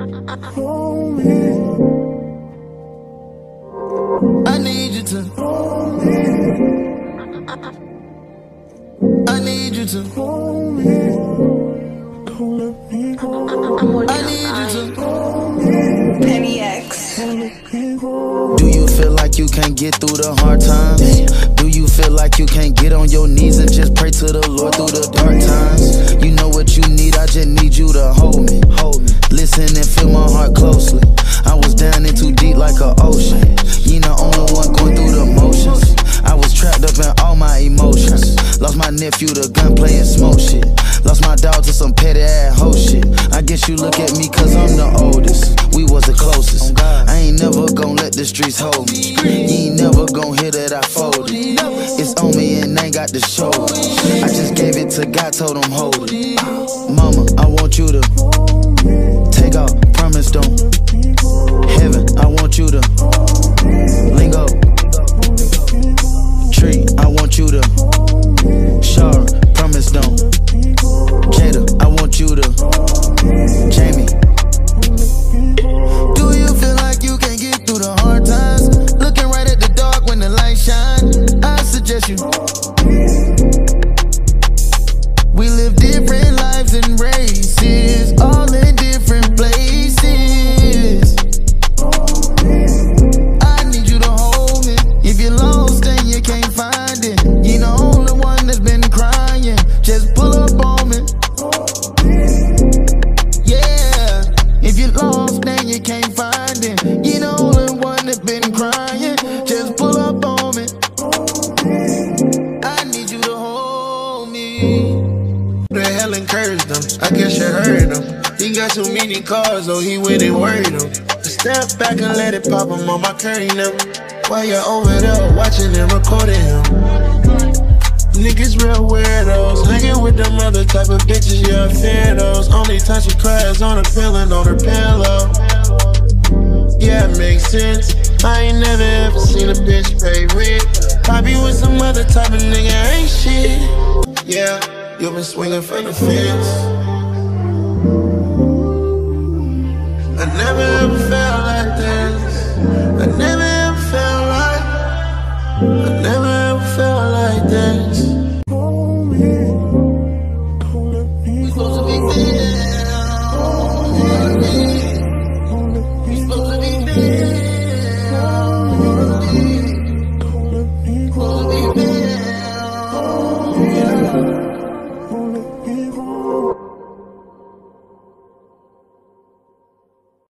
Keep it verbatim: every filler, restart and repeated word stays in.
hold me. I need you to hold me. I need you to hold me. Don't let me go. I need you to hold me. Penny X. Do you feel like you can't get through the hard times? Do you feel like you can't get on your knees and just pray to the Lord through the dark times? You know what you need, I just need you to hold me. Hold me. Listen and feel my heart closely. I was down in too deep like an ocean. You the only one going through the motions. I was trapped up in all my emotions. Lost my nephew to gunplay and smoke shit. Lost my dog to some petty ass hoe shit. I guess you look at me cause I'm the oldest. We was the closest. I ain't never gon' let the streets hold me. You ain't never gon' hear that I folded. It's on me and ain't got the show. I just gave it to God, told him hold it. Mama, I want you to take off, promise don't. Heaven, I want you to lingo. Tree, I want you to Shara, promise don't. Jada, I want you to Jamie. Do you feel like you can't get through the hard times? Looking right at the dark when the light shine. I suggest you. We live different lives and races, all in different places. I need you to hold me. If you're lost and you can't find it, you're the only one that's been crying. Just pull up on me. Yeah. If you're lost and you can't find it, you're the only one that's been crying. Just pull up on me. I need you to hold me. The hell encouraged him, I guess you heard him. He got too many cars, so he went and worried him. Step back and let it pop him on my curry now. While you're over there watching and recording him. Niggas real weirdos, hanging with them other type of bitches, yeah, I fear those. Only time she cries on her pillow and on her pillow. Yeah, it makes sense. I ain't never ever seen a bitch pay rent. Probably with some other type of nigga, ain't shit. Yeah, you been swinging from the fence.